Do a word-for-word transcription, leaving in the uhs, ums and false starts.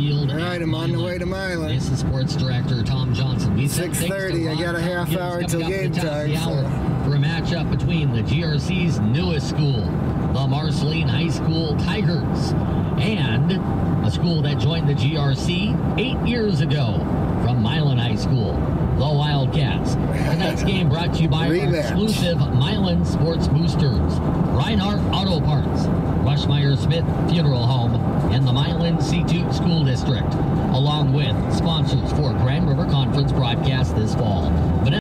field. All right, I'm on the way to Milan. This is Sports Director Tom Johnson. We six thirty, I got a half hour till game time. So. For a matchup between the G R C's newest school, the Marceline High School Tigers, and a school that joined the G R C eight years ago from Milan High School, the Wildcats. Tonight's game brought to you by our exclusive Milan Sports Boosters, Reinhardt Auto Parts, Rushmeyer Smith Funeral Home, and the Milan C two School District, along with sponsors for Grand River Conference broadcast this fall.